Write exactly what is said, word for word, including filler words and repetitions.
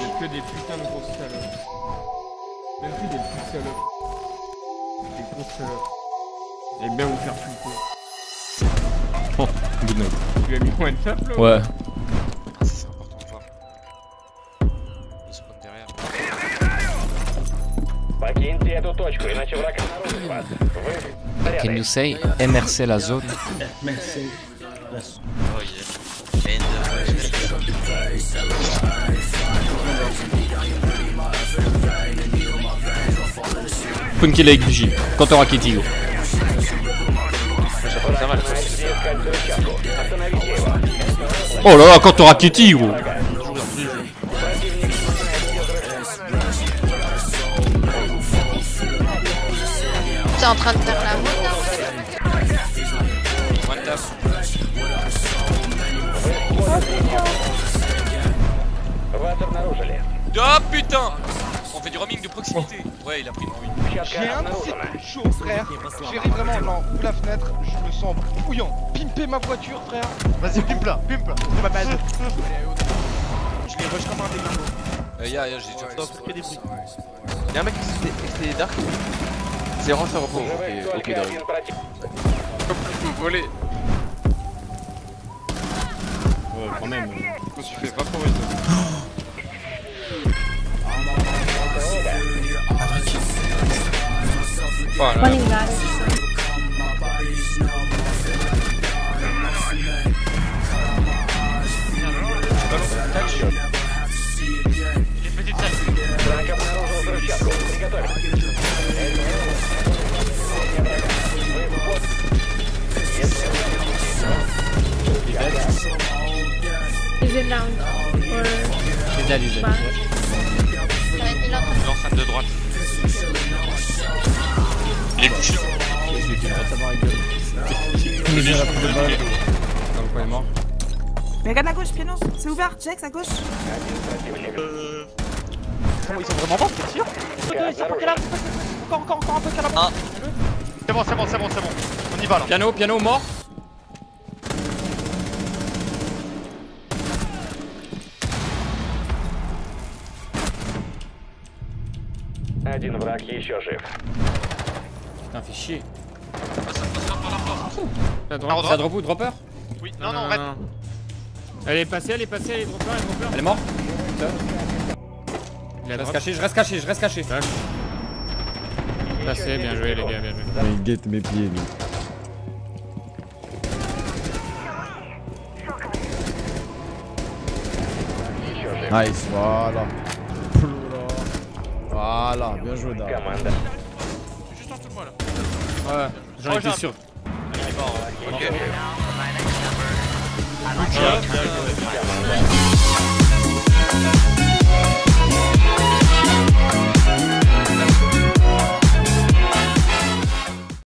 êtes que des putains de grosses salopes. Même plus des petites salopes. Des grosses salopes. Et bien vous faire flipper. Oh, good night. Tu lui as mis one tap là? Ouais. C'est important de voir. Il spawn derrière. Can you say M R C la zone? Merci. Oh yeah. And Punky Lake Vigie. Quand t'auras Kitty. ça va, Oh là là, quand t'auras Kitty gros. T'es en train de faire la mode là? one tap. Oh putain! On fait du roaming de proximité. Ouais, il a pris une ruine. J'ai un petit chaud, frère. J'arrive vraiment, genre, ouvre la fenêtre, je me sens bouillant. Pimper ma voiture, frère. Vas-y, pimpe là, pimpe là. C'est ma base. Je les rush comme un déglingo. Euh, y'a, y'a, j'ai déjà fait. Que des bruits. Y'a un mec qui s'est dark. C'est rentré repos. Ok, ok, David. Vous volez. Ouais, quand même. Je me suis fait vaporiser. Voilà. Running back. Is it down or C'est là, les back? L'enceinte de droite. Il est bouché. Je vais tirer sa barre avec gueule. On est déjà plus de balles. Dans le coin est mort. Mais regarde à gauche, piano, c'est ouvert, check, à gauche. Euh... Ils sont vraiment bons, c'est sûr. Encore, encore, encore un peu calme. Ah. C'est bon, c'est bon, c'est bon, c'est bon. On y va là. Piano, piano mort. Один враг еще жив. Putain, fait chier. Ça passe pas par la porte. À Ah, droite. on Ça drop ou dropper? Oui, non, non, arrête. Elle est passée, elle est passée, elle est dropper, elle est dropper. Elle est morte. Il a Je reste drop. caché, je reste caché, je reste caché. Passé, bien joué les gars, bien joué. Il guette mes pieds lui. Nice, voilà. Voilà, bien joué Dar. Команда. Juste en dessous de moi là. Ouais, j'en Oh, étais j'ai un- sûr. Ok. Good job, bien joué.